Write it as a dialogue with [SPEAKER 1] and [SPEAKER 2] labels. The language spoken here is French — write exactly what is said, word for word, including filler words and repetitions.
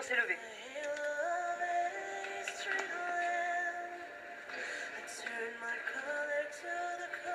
[SPEAKER 1] rideau s'est levé.
[SPEAKER 2] Turn my collar to the